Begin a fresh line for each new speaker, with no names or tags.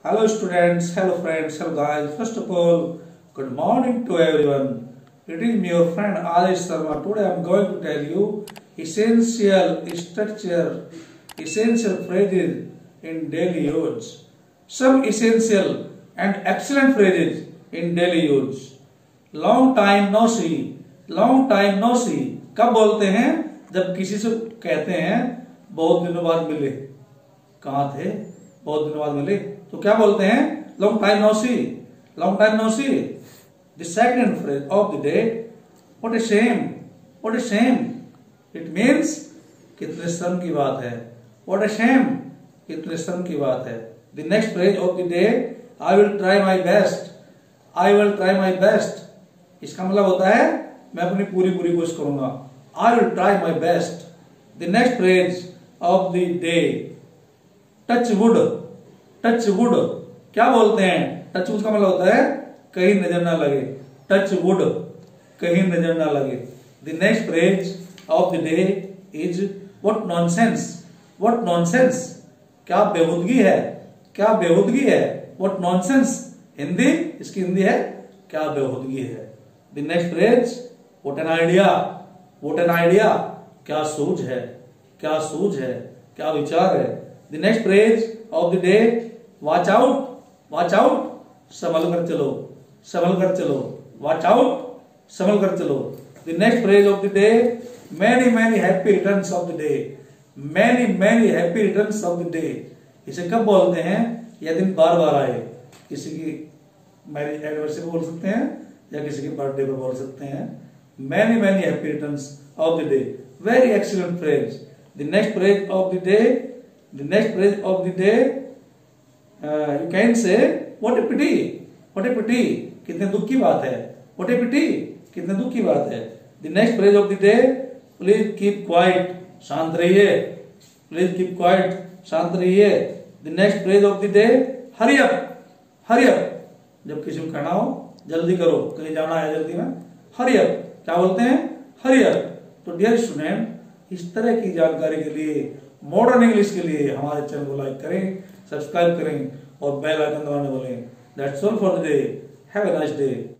Hello students, hello friends, hello guys. First of all, good morning to everyone. It is me, your friend Adish Sharma. Today I am going to tell you essential structure, essential phrases in daily use. Some essential and excellent phrases in daily use. Long time no see, long time no see. कब बोलते हैं? जब किसी से कहते हैं बहुत दिनों बाद मिले. कहाँ थे? बहुत दिनों बाद मिले. तो क्या बोलते हैं? Long time no see, long time no see. The second phrase of the day, what a shame, what a shame. It means कितने शर्म की बात है. व्हाट ए शेम, कितने शर्म की बात है. The next phrase of the day, I will try my best, I will try my best. इसका मतलब होता है मैं अपनी पूरी कोशिश करूंगा. I will try my best. The next phrase of the day, touch wood, touch wood. क्या बोलते हैं? टच वुड का मतलब होता है कहीं नजर ना लगे. टच वुड, कहीं नजर ना लगे. The next phrase of the day is what nonsense, what nonsense. क्या बेहूदगी है, क्या बेहूदगी है. What nonsense. हिंदी, इसकी हिंदी है क्या बेहूदगी है. The next phrase what an idea, what an idea. क्या सूझ है, क्या सूझ है, क्या विचार है. The next phrase of the day, watch out, watch out. संभल कर चलो, संभल कर चलो. वॉच आउट, संभल कर चलो. The next phrase of the day, many many happy returns of the day, many many happy returns of the day. इसे कब बोलते हैं? यह दिन बार बार आए. किसी की मैरिज एनिवर्सरी बोल सकते हैं या किसी की बर्थडे पर बोल सकते हैं. Many many happy returns of the day. Very excellent phrase. The next phrase of the day, the next phrase of the day, you can say what a pity, what a pity. कितने दुख की बात है. what a pity, कितने दुख की बात है. the next phrase of the day, please keep quiet, शांत रहिए. please keep quiet, शांत रहिए. the next phrase of the day, hurry up, hurry up. जब किसी को कहना हो जल्दी करो, कहीं जाना है जल्दी में, hurry up. क्या बोलते हैं? hurry up. तो डियर स्टूडेंट, इस तरह की जानकारी के लिए, मॉडर्न इंग्लिश के लिए हमारे चैनल को लाइक करें, सब्सक्राइब करें और बेल आइकन दबाने बोलें. That's all for the day. Have a nice day.